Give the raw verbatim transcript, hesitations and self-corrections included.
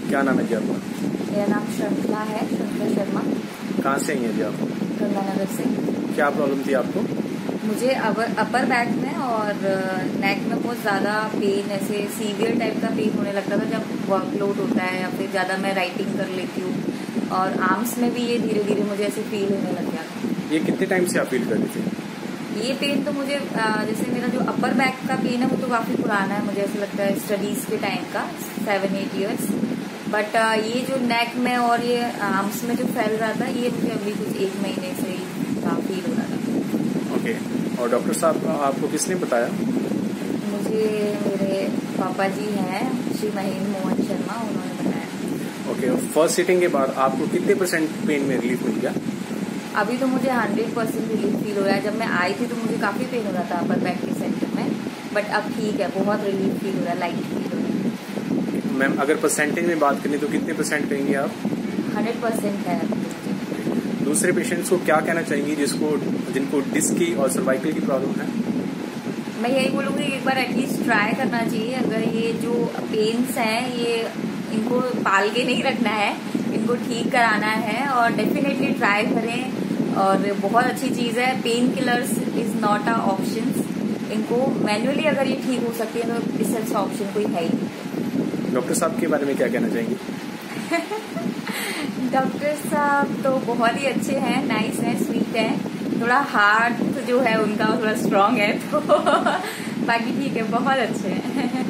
क्या नाम है जी आपका? मेरा नाम श्रृंखला है, श्रृंखला शर्मा। कहाँ से आई हैं जी आप? गंगानगर से। क्या प्रॉब्लम थी आपको? मुझे अपर अपर बैक में और नेक में बहुत ज़्यादा पेन, ऐसे सीवियर टाइप का पेन होने लगता था जब वर्कलोड होता है या फिर ज़्यादा मैं राइटिंग कर लेती हूँ, और आर्म्स में भी ये धीरे धीरे मुझे ऐसे फील होने लग गया था। ये कितने टाइम से आप फील कर रही थी? ये पेन तो मुझे जैसे मेरा जो अपर बैक का पेन है वो तो काफ़ी पुराना है, मुझे ऐसा लगता है स्टडीज़ के टाइम का, सेवन एट ईयर्स। बट ये जो नेक में और ये आर्म्स में जो फैल रहा था, ये मुझे अभी कुछ एक महीने से ही फील हो रहा था। ओके, और डॉक्टर साहब आपको किसने बताया? मुझे मेरे पापा जी हैं, श्री महेंद्र मोहन शर्मा, उन्होंने बताया। ओके, फर्स्ट सीटिंग के बाद आपको कितने परसेंट पेन में रिलीफ मिल गया? अभी तो मुझे हंड्रेड परसेंट रिलीफ फील हो रहा है। जब मैं आई थी तो मुझे काफ़ी पेन हो रहा था अपर बैक के सेंटर में, बट अब ठीक है, बहुत रिलीफ फील हो रहा है, लाइट फील हो रहा है। मैम, अगर परसेंटेज में बात करें तो कितने परसेंट कहेंगे आप? हंड्रेड परसेंट है। दूसरे पेशेंट्स को क्या कहना चाहेंगी जिसको जिनको डिस्क की और सर्वाइकल की प्रॉब्लम है? मैं यही बोलूँगी एक बार एटलीस्ट ट्राई करना चाहिए। अगर ये जो पेन्स हैं ये इनको पाल के नहीं रखना है, इनको ठीक कराना है, और डेफिनेटली ट्राई करें। और बहुत अच्छी चीज़ है, pain killers is not a option. इनको मैन्युअली अगर ये ठीक हो सकती है तो इससे अच्छा ऑप्शन कोई है ही। डॉक्टर साहब के बारे में क्या कहना चाहेंगी? डॉक्टर साहब तो बहुत ही अच्छे हैं, नाइस हैं, स्वीट हैं। थोड़ा हार्ट जो है उनका थोड़ा स्ट्रांग है, तो बाकी ठीक है, बहुत अच्छे हैं।